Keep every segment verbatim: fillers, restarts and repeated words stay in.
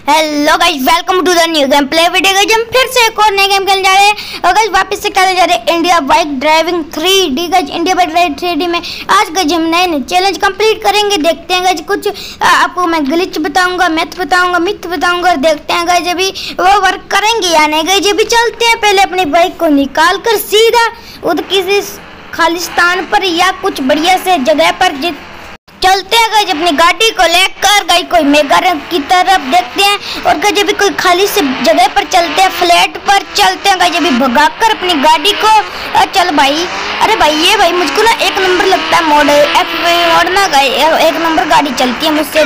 Hello guys, welcome to the new game play video. Guys हम फिर से एक और नए गेम खेलने जा रहे हैं और गाइस वापस से खेलने जा रहे हैं India bike driving three D. Guys India bike driving three D में आज गाइस हम नए नए चैलेंज कंप्लीट करेंगे। देखते हैं गाइस, कुछ आपको मैं ग्लिच बताऊंगा, मैथ बताऊंगा, मिथ बताऊंगा। देखते हैं गाइस अभी वो वर्क करेंगे या नहीं। गाइस अभी चलते हैं, पहले अपनी बाइक को निकाल कर सीधा उधर किसी खालिस्तान पर या कुछ बढ़िया से जगह पर चलते हैं। गाइस अपनी गाड़ी को लेकर गाइस कोई मेगा रैंप की तरफ देखते हैं और गाइस अभी कोई खाली से जगह पर चलते हैं, फ्लैट पर चलते हैं। गाइस अभी भगाकर अपनी गाड़ी को चल भाई। अरे भाई ये भाई मुझको ना एक नंबर लगता है मॉड एफ मॉड ना गाइस, एक नंबर गाड़ी चलती है मुझसे।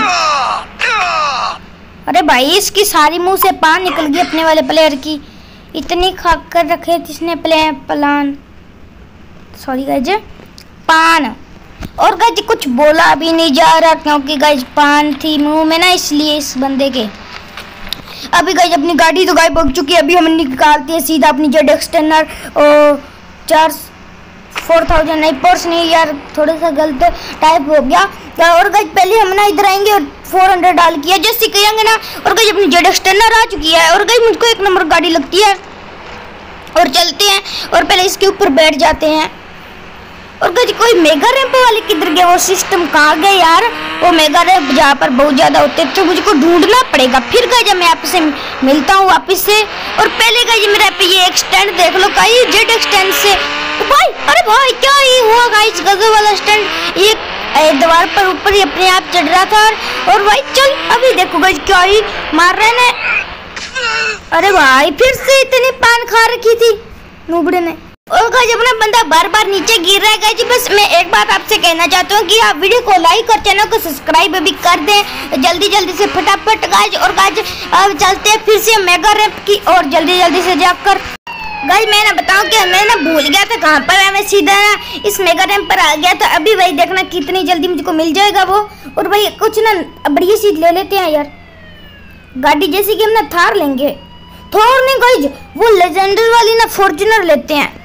अरे भाई इसकी सारी मुंह से पान निकल गई अपने वाले प्लेयर की, इतनी खाक कर रखे जिसने प्ले प्लान सॉरी गाइस पान। और गाइस कुछ बोला भी नहीं जा रहा क्योंकि गाइस पान थी मुंह में ना, इसलिए इस बंदे के। अभी गाइस अपनी गाड़ी तो गायब हो चुकी है। अभी हम निकालते हैं सीधा अपनी जेड एक्सटेंडर और चार फोर थाउजेंड नहीं पोर्स नहीं यार, थोड़ा सा गलत टाइप हो गया। और गाइस पहले हम ना इधर आएंगे और फोर हंड्रेड डाल किया जैसे करेंगे ना। और गाइस अपनी जेड एक्सटेंडर आ चुकी है और गाइस मुझको एक नंबर गाड़ी लगती है और चलते हैं और पहले इसके ऊपर बैठ जाते हैं। और गाइस कोई मेगा रैंप वाले किधर गए, वो सिस्टम कहाँ गए यार। वो मेगा रैंप जहाँ पर बहुत ज्यादा होते तो मुझको ढूंढना पड़ेगा। फिर गाइस मैं आपसे मिलता हूँ वापस से। और पहले गाइस मेरे पे ये एक्सटेंड देख लो, का ये जेड एक्सटेंड से तो भाई। अरे भाई क्या ये हुआ गाइस, गजब वाला स्टैंड ये दीवार पर ऊपर ही अपने आप चढ़ रहा था। और भाई चल अभी देखो गाइस क्या ही मार रहे ने। अरे भाई फिर से इतनी पान खा रखी थी नूबड़े ने। और गाइस अपना बंदा बार बार नीचे गिर रहा है। गाइस बस मैं एक बात आपसे कहना चाहता हूँ कि आप वीडियो को लाइक और चैनल को सब्सक्राइब भी कर दें जल्दी जल्दी से फटाफट गाइस। और गाइस अब चलते हैं फिर से मेगा रैंप की और जल्दी जल्दी से जाकर। गाइस मैं ना बताऊं कि मैं ना भूल गया था कहाँ पर है, मैं सीधा ना इस मेगा रैंप पर आ गया था। अभी भाई देखना कितनी जल्दी मुझको मिल जाएगा वो। और भाई कुछ ना बढ़िया चीज ले लेते हैं यार, गाड़ी जैसे कि हम ना थार लेंगे। थोर नहीं गाइस, वो लेजेंडर वाली ना फॉर्च्यूनर लेते हैं।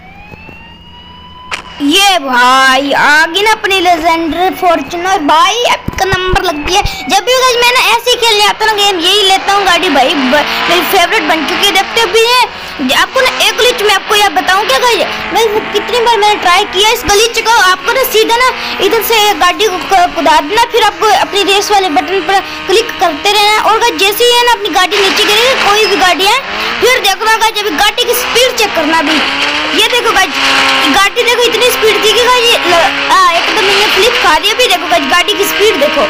ये भाई आगे ना अपनी लेजेंडर फॉर्च्यूनर भाई आपका नंबर लगती है। जब भी गाइस मैं ना ऐसे ही खेलने आता हूँ गेम यही लेता हूँ गाड़ी भाई, मेरी फेवरेट बन चुकी है। देखते भी है आपको ना एक ग्लिच में आपको यार बताऊँ क्या गाइस, मैं कितनी बार मैंने ट्राई किया इस ग्लिच को। आपको ना सीधा ना इधर से गाड़ी को कुदा देना, फिर आपको अपनी रेस वाले बटन पर क्लिक करते रहना। और गाइस जैसे ही है ना अपनी गाड़ी नीचे गिरेगी, कोई भी गाड़ी है, फिर देखना गाइस अभी गाड़ी की स्पीड चेक करना भी। ये देखो गाइस गाड़ी देखो इतनी स्पीड थी कि गाइस एकदम ये फ्लिप खा रही है। भी देखो गाइस गाड़ी की स्पीड देखो।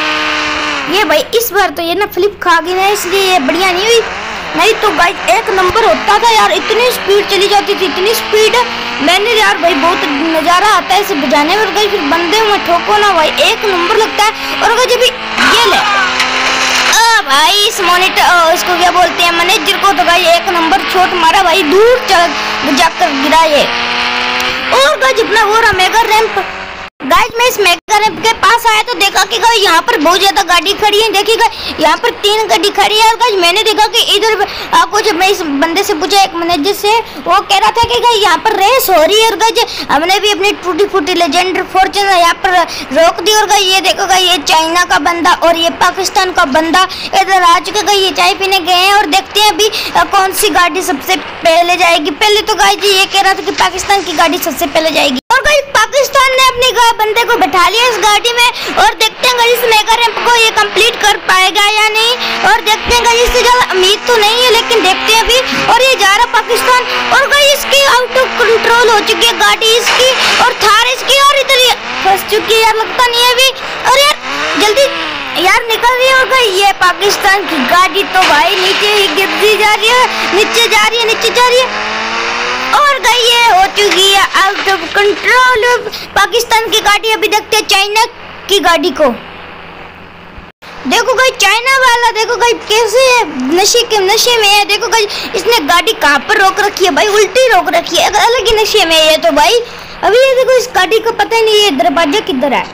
ये भाई इस बार तो ये ना फ्लिप खा गई ना, इसलिए ये बढ़िया नहीं हुई, नहीं तो गाइस एक नंबर होता था यार। इतनी स्पीड चली जाती थी, इतनी स्पीड मैंने यार भाई बहुत नज़ारा आता है इसे बजाने में। गाइस फिर बंदे में ठोको ना भाई एक नंबर लगता है। और गाइस अभी ये ले भाई इस मॉनिटर इसको क्या बोलते हैं मैनेजर को, तो गाइस एक नंबर छोट मारा भाई, दूर चल जाकर गिरा ये। और गाइस अपना वो रहा मेगा रैंप। गाइस मैं इस मेगा रैंप के पास आया तो देखा कि गाइस यहाँ पर बहुत ज्यादा गाड़ी खड़ी है। देखिएगा यहाँ पर तीन गाड़ी खड़ी है। और गाइस मैंने देखा कि इधर आपको जब मैं इस बंदे से पूछा एक मैनेजर से, वो कह रहा था कि गाइस यहाँ पर रेस हो रही है। और गाइस हमने भी अपनी टूटी फूटी लेजेंडर फॉर्च्यूनर यहाँ पर रोक दी। और गाइस ये देखो गाइस ये चाइना का बंदा और ये पाकिस्तान का बंदा इधर आ चुके। गाइस ये चाय पीने गए हैं और देखते हैं अभी कौन सी गाड़ी सबसे पहले जाएगी। पहले तो गाइस ये कह रहा था कि पाकिस्तान की गाड़ी सबसे पहले जाएगी। और गाइस पाकिस्तान ने अपने बंदे को बैठा लिया इस गाड़ी में। और देखते हैं गाइस मेगा रैंप को ये कंप्लीट कर पाएगा या नहीं। और देखते हैं गाइस इससे ज्यादा उम्मीद तो नहीं है, लेकिन देखते हैं अभी। और ये जा रहा पाकिस्तान और गाइस इसकी आउट ऑफ कंट्रोल हो चुकी है गाड़ी इसकी और थार इसकी। और इधर ये फंस चुकी है यार, लगता नहीं है अभी। और यार जल्दी यार निकल रही है। और गाइस ये पाकिस्तान की गाड़ी तो भाई नीचे ही गिरती जा रही है, नीचे जा रही है, नीचे जा रही है। और गाइस ये हो चुकी है आउट ऑफ कंट्रोल पाकिस्तान की गाड़ी। अभी देखते हैं चाइना की गाड़ी को। देखो गाइस चाइना वाला देखो गाइस कैसे नशे के नशे में है। देखो गाइस इसने गाड़ी कहाँ पर रोक रखी है भाई, उल्टी रोक रखी है, अलग ही नशे में है तो भाई। अभी ये देखो इस गाड़ी को पता ही नहीं है दरवाजा किधर है,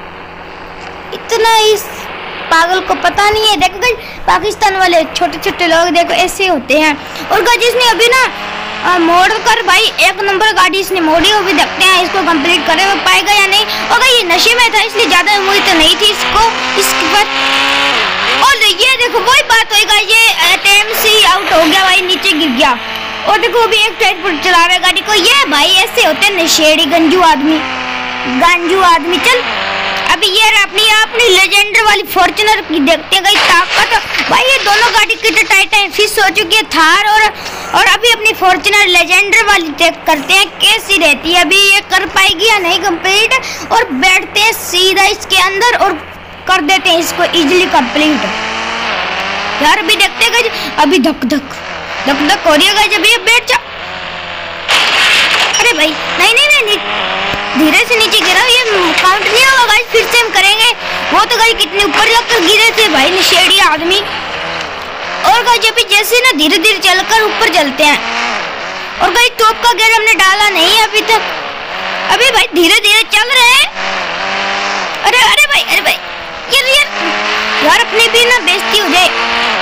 इतना इस पागल को पता नहीं है। देखो गाइस पाकिस्तान वाले छोटे छोटे लोग देखो ऐसे होते हैं। और गाइस इसने अभी ना मोड़ कर भाई एक नंबर गाड़ी इसने मोड़ी। वो भी देखते हैं इसको कंप्लीट करे वो पाएगा या नहीं। और ये नशे में था इसलिए ज्यादा उम्मीद तो नहीं थी इसको इसके बाद। और ये देखो वही बात होगा, ये टाइम से आउट हो गया भाई, नीचे गिर गया। और देखो अभी एक साइड पर चला रहा है गाड़ी को। ये भाई ऐसे होते हैं नशेड़ी गंजू आदमी, गंजू आदमी। चल अभी ये अपनी अपनी लेजेंडर वाली फॉर्च्यूनर की देखते हैं गाइस ताकत। भाई ये दोनों गाड़ी कितने टाइट टाइम फिक्स हो चुकी है, थार और और अभी अपनी फॉर्च्यूनर लेजेंडर वाली चेक करते हैं कैसी रहती है, अभी ये कर पाएगी या नहीं कंप्लीट। और बैठते हैं सीधा इसके अंदर और कर देते हैं इसको इजीली कंप्लीट। यार अभी देखते हैं गाइस, अभी धक धक धक धक हो रही है गाइस, अभी ये बैठ जा। अरे भाई नहीं नहीं नहीं, नहीं। धीरे से नीचे गिरा, ये काउंट नहीं होगा गाइस, फिर से हम करेंगे। वो तो गाइस कितने ऊपर जाकर गिरे थे भाई नशेड़ी आदमी। और गाइस अभी जैसे ना धीरे धीरे चलकर ऊपर चलते हैं। और गाइस टॉप का गियर हमने डाला नहीं है अभी तक, अभी भाई धीरे धीरे चल रहे हैं। अरे अरे भाई अरे भाई यार यार यार अपनी भी ना बेइज्जती हो जाए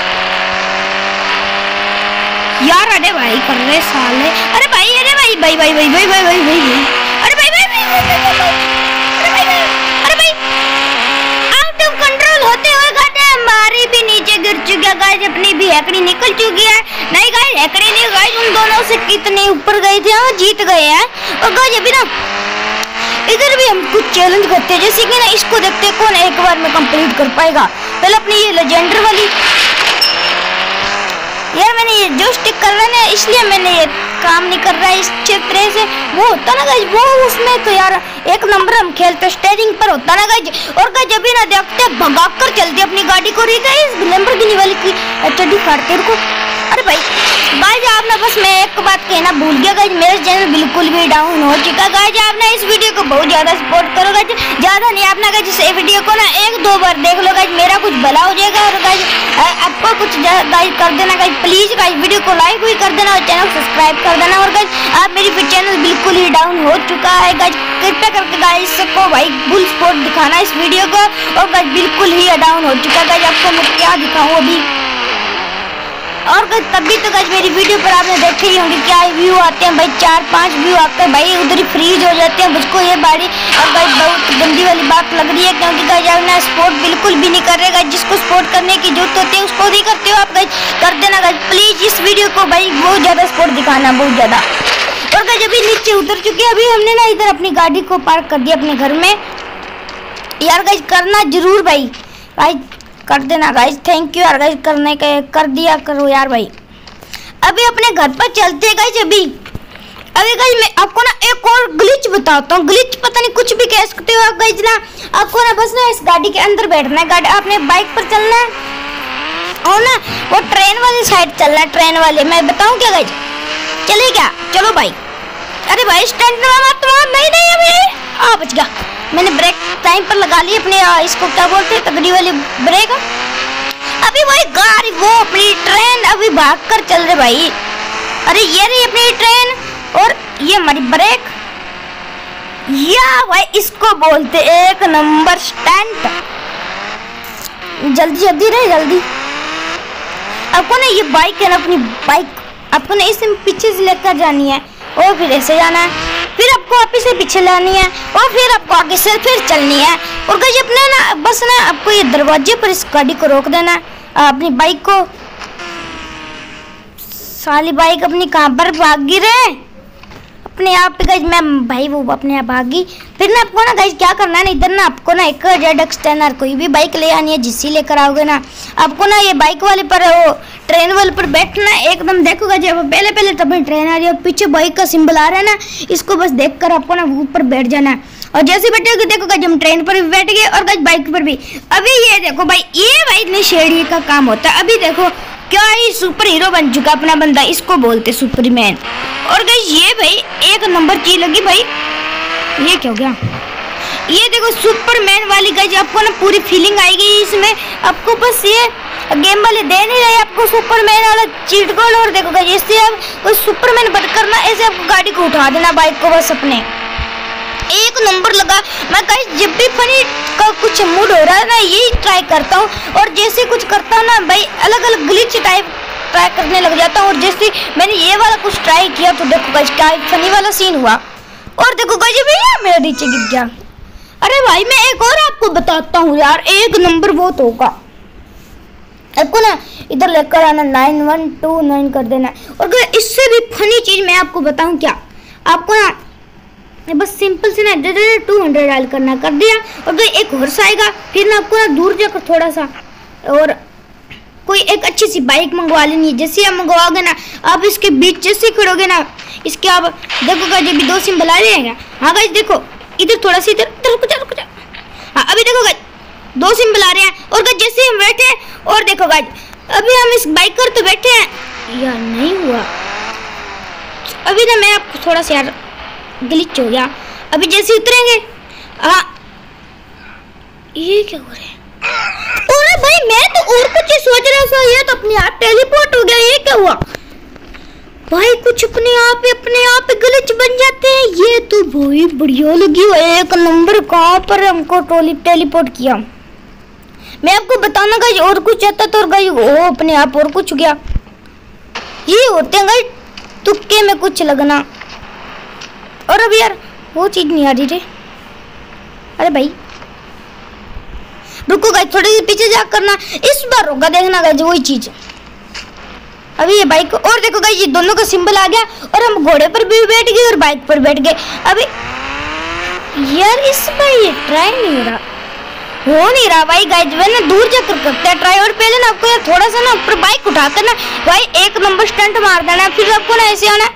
यार। अरे भाई कर रहे साले, अरे भाई अरे भाई भाई भाई भाई भाई भाई भाई भाई अरे भाई भाई भाई अरे भाई अरे भाई आउट ऑफ कंट्रोल होते हुए गाड़ी हमारी भी नीचे गिर चुकी है गाइस, अपनी भी हैकड़ी निकल चुकी है। नहीं गाइस हैकड़ी नहीं गाइस, उन दोनों से कितने ऊपर गए थे, हम जीत गए हैं। और गाइस अभी ना इधर भी हम कुछ चैलेंज करते हैं, जैसे कि ना इसको देखते हैं कौन एक बार में कंप्लीट कर पाएगा। पहले अपनी ये लेजेंडर वाली, यार मैंने ये जो स्टिक कर रहा है इसलिए मैंने ये काम नहीं कर रहा है इस क्षेत्र से। वो होता ना गाइस वो उसमें तो यार एक नंबर हम खेलते स्टेयरिंग पर होता ना गाइस। और गाइस जब भी ना देखते भगा कर चलते अपनी गाड़ी को, रही गाइस लैम्बोर्गिनी वाली की चड्डी फाड़ते रुको। अरे भाई गाइस आपने बस मैं एक बात कहना भूल गया गाइस, मेरा चैनल बिल्कुल भी डाउन हो चुका गाइस। आपने इस वीडियो को बहुत ज्यादा सपोर्ट करो गाइस, ज्यादा नहीं आपने गाइस इस वीडियो को ना एक दो बार देख लो गाइस, मेरा कुछ भला हो जाएगा। और गाइस आपको कुछ गाइस कर देना गाइस, प्लीज गाइस वीडियो को लाइक भी कर देना और चैनल सब्सक्राइब कर देना। और गाइस आप मेरी चैनल बिल्कुल ही डाउन हो चुका है गाइस, कृपया करके गाइस को भाई फुल सपोर्ट दिखाना इस वीडियो को। और गाइस बिल्कुल ही डाउन हो चुका है गाइस, आपको मैं क्या दिखाऊं अभी। और तभी तो गाइस मेरी वीडियो पर आपने देखे ही होंगे क्या व्यू आते हैं भाई, चार पांच व्यू आते हैं भाई, उधर ही फ्रीज हो जाते हैं मुझको ये बाड़ी। और गाइस बहुत गंदी वाली बात लग रही है, क्योंकि गाइस आपने सपोर्ट बिल्कुल भी नहीं कर रहे गाइस, जिसको सपोर्ट करने की जरूरत होती है उसको नहीं करते हो आप गाइस, कर देना गाइस प्लीज इस वीडियो को भाई, बहुत ज्यादा सपोर्ट दिखाना बहुत ज्यादा। और गाइस अभी नीचे उतर चुके हैं, अभी हमने ना इधर अपनी गाड़ी को पार्क कर दिया अपने घर में। यार गाइस करना जरूर भाई भाई कर देना गाइस, थैंक यू यार गाइस करने के कर दिया करो यार भाई। अभी अपने घर पर चलते हैं गाइस। अभी अभी गाइस मैं आपको ना एक और ग्लिच बताता हूँ, ग्लिच पता नहीं कुछ भी कह सकते हो आप गाइस ना। आपको ना बस ना इस गाड़ी के अंदर बैठना है, गाड़ी आपने बाइक पर चलना है और ना वो ट्रेन वाली साइड चलना है, ट्रेन वाले मैं बताऊँ क्या गाइस, चले क्या चलो भाई। अरे भाई स्टैंड मत नहीं नहीं अभी आ बच गया, मैंने ब्रेक टाइम पर लगा ली अपने इसको क्या बोलते हैं तगड़ी वाली ब्रेक। अभी वही गाड़ी वो अपनी ट्रेन अभी भाग कर चल रहे भाई। अरे ये रही अपनी ट्रेन और ये हमारी ब्रेक, या भाई इसको बोलते एक नंबर स्टंट। जल्दी जल्दी रहे जल्दी। आपको ना ये बाइक है ना, अपनी बाइक आपको ना इससे पीछे से लेकर जानी है और फिर ऐसे जाना है, फिर आपको वापस से पीछे लानी है और फिर आपको आगे से फिर चलनी है। और गाइस अपने ना बस ना आपको ये दरवाजे पर इस गाड़ी को रोक देना है, अपनी बाइक को। साली बाइक अपनी कहाँ पर भागी रे, अपने आप गाइस मैं भाई वो अपने आप भागी। फिर ना आपको ना गाइस क्या करना है ना, इधर ना आपको ना एक जेड एक्सटेनर कोई भी बाइक ले आनी है, जिससे लेकर आओगे ना आपको ना ये बाइक वाले पर वो ट्रेन वाले पर बैठना है एकदम। देखोगा जब पहले पहले तब ट्रेन आ रही है, पीछे बाइक का सिंबल आ रहा है ना, इसको बस देखकर आपको ना ऊपर बैठ जाना है। और जैसे बैठोगे देखोगा जब हम ट्रेन पर भी बैठ गए और गाइस बाइक पर भी। अभी ये देखो भाई ये भाई नशेड़ी का काम होता है। अभी देखो क्या ही सुपर हीरो बन चुका अपना बंदा, इसको बोलते सुपरमैन। और गाइस ये भाई एक नंबर चीज लगी भाई, ये क्या हो गया, ये देखो सुपरमैन वाली गाइस आपको ना पूरी फीलिंग आएगी इसमें। आपको बस ये गेम वाले दे नहीं रहे आपको सुपरमैन वाला चीट कोड। और देखो गाइस इससे आप सुपरमैन बनकर ना ऐसे आपको गाड़ी को उठा देना, बाइक को बस अपने एक नंबर लगा। मैं गाइस जब भी फनी का कुछ मूड हो रहा है ना यही ट्राई करता हूँ, और जैसे कुछ करता हूँ ना भाई अलग अलग ग्लिच टाइप ट्राई करने लग जाता हूँ। और जैसे मैंने ये वाला कुछ ट्राई किया तो देखो गाइस क्या फनी वाला सीन हुआ। और देखो गाइस भैया मेरा नीचे गिर गया। अरे भाई मैं एक और आपको बताता हूँ यार, एक नंबर वो तो होगा आपको ना इधर लेकर आना, नाइन वन टू नाइन कर देना। और गाइस इससे भी फनी चीज मैं आपको बताऊं क्या, आपको ना बस सिंपल से ना टू हंड्रेड डायल करना, कर दिया। और गाइस एक हॉर्स आएगा, फिर ना आपको ना दूर जाकर थोड़ा सा और कोई एक अच्छी सी बाइक मंगवा लेनी है। जैसे आप मंगवाओगे ना, आप इसके बीच जैसे खड़ोगे ना, इसके आप देखो गाइस अभी दो सिम बना रहे हैं। हाँ गाइस देखो इधर थोड़ा सा इधर रुक जा रुक जा। हाँ अभी देखो गाइस दो सिम बुला रहे हैं। और गाइस जैसे हम बैठे और देखो गाइस अभी हम इस बाइक पर तो बैठे हैं यार, नहीं हुआ अभी ना, मैं आपको थोड़ा सा यार ग्लिच हो गया। अभी जैसे उतरेंगे, हाँ ये क्या हो रहा है? अरे भाई मैं तो और कुछ ही सोच रहा था, ये तो अपने आप टेलीपोर्ट हो गया, ये क्या हुआ भाई? कुछ अपने आप ही अपने आप ग्लिच बन जाते हैं, ये तो बहुत बढ़िया लगी हुई है। एक नंबर कहाँ पर हमको टोली टेलीपोर्ट किया। मैं आपको बताना गाइस और कुछ आता तो और गाइस वो अपने आप और कुछ गया। ये होते हैं गाइस तुक्के में कुछ लगना। और अब यार वो चीज नहीं आ रही रे। अरे भाई रुको गाइस, थोड़ी देर पीछे जा करना, इस बार होगा देखना गाइस वही चीज। अभी ये बाइक और देखो गाइस ये दोनों का सिंबल आ गया और हम घोड़े पर भी बैठ गए और बाइक पर बैठ गए। अभी यार इस बार ये ट्राई नहीं हो रहा, हो नहीं रहा भाई। गाइस वे ना दूर जाकर करते हैं ट्राई। और पहले ना आपको यार थोड़ा सा ना ऊपर बाइक उठाकर ना भाई एक नंबर स्टंट मार देना, फिर आपको ना ऐसे आना,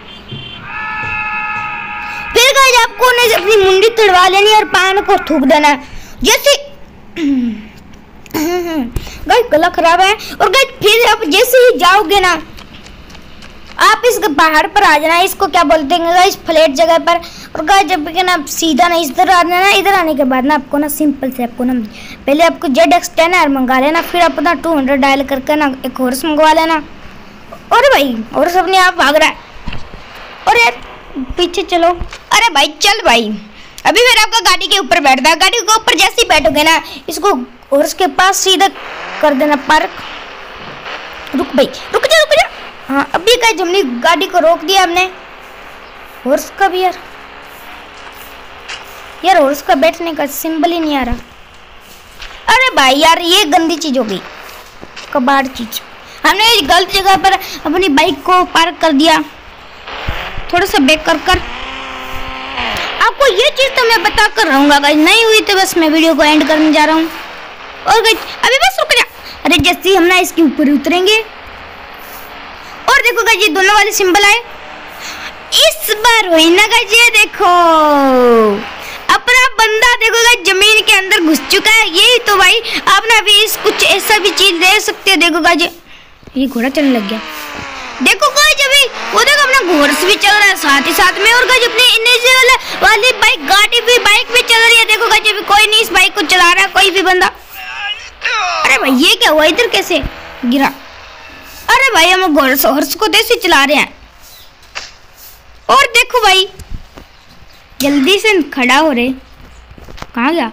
फिर गाइस आपको ना अपनी मुंडी तड़वा लेनी और पान को थूक देना। जैसे गाइस गला खराब है। और गाइस फिर आप जैसे ही जाओगे ना, आप इस पहाड़ पर आ जाना, इसको क्या बोलते हैं गाइस फ्लैट जगह पर। और गाइस जब के ना सीधा ना इधर आ जाना, इधर आने के बाद ना आपको ना सिंपल से आपको ना पहले आपको जेड एक्स टेन आर मंगा लेना, फिर अपना टू हंड्रेड डायल करके ना एक हॉर्स मंगवा लेना। और भाई हॉर्स अपने आप भाग रहा है। और यार पीछे चलो, अरे भाई चल भाई। अभी फिर आपका गाड़ी के ऊपर बैठता है, गाड़ी के ऊपर जैसे ही बैठोगे ना, इसको हॉर्स के पास सीधा कर देना पार्क। रुक भाई रुक जा रुक जा। हाँ अभी गाइस हमने गाड़ी को रोक दिया हमने। हॉर्स का भी यार यार हॉर्स का बैठने का सिंबल ही नहीं आ रहा। अरे भाई यार ये गंदी चीज हो गई, कबाड़ चीज। हमने गलत जगह पर अपनी बाइक को पार्क कर दिया। थोड़ा सा बैक कर कर आपको ये चीज तो मैं बता कर रहूंगा गाइस, नहीं हुई तो बस मैं वीडियो को एंड करने जा रहा हूँ। और गाइस अभी बस रुक जा। अरे जैसे हम ना इसके ऊपर उतरेंगे और देखो गाइस ये दोनों वाले सिंबल आए, इस बार हुई ना गाइस। ये देखो अपना बंदा देखो गाइस जमीन के अंदर घुस चुका है। यही तो भाई आप ना अभी इस कुछ ऐसा भी चीज दे सकते हो। देखो गाइस ये घोड़ा चलने लग गया, देखो गाइस अभी वो देखो अपना घोड़ा भी चल रहा है साथ ही साथ में। और गाइस अपने इनेजल वाली बाइक गाड़ी भी बाइक भी चल रही है। देखो गाइस अभी कोई नहीं इस बाइक को चला रहा है, कोई भी बंदा। अरे भाई ये क्या हुआ, इधर कैसे गिरा? अरे भाई हम हॉर्स हॉर्स को कैसे चला रहे हैं। और देखो भाई जल्दी से खड़ा हो रहे, कहाँ गया?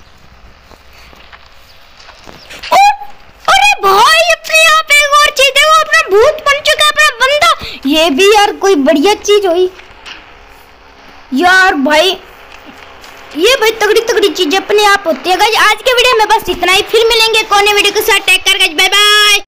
अरे भाई अपने आप एक और चीज है, वो अपना भूत बन चुका है अपना बंदा। ये भी यार कोई बढ़िया चीज हुई यार भाई, ये भाई तगड़ी तगड़ी चीज अपने आप होती है गाइस। आज के वीडियो में बस इतना ही, फिर मिलेंगे कोने वीडियो के साथ। Take care guys, bye bye.